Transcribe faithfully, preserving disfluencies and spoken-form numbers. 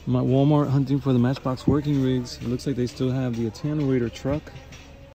I'm at Walmart hunting for the Matchbox working rigs. It looks like they still have the Attenuator truck.